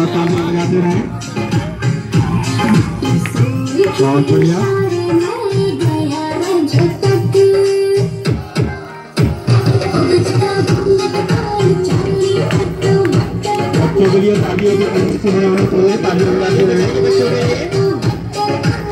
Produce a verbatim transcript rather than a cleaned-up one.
ताली बजाते रहे। बहुत बढ़िया। बच्चों के लिए तालियों की तालियां बजाते रहे।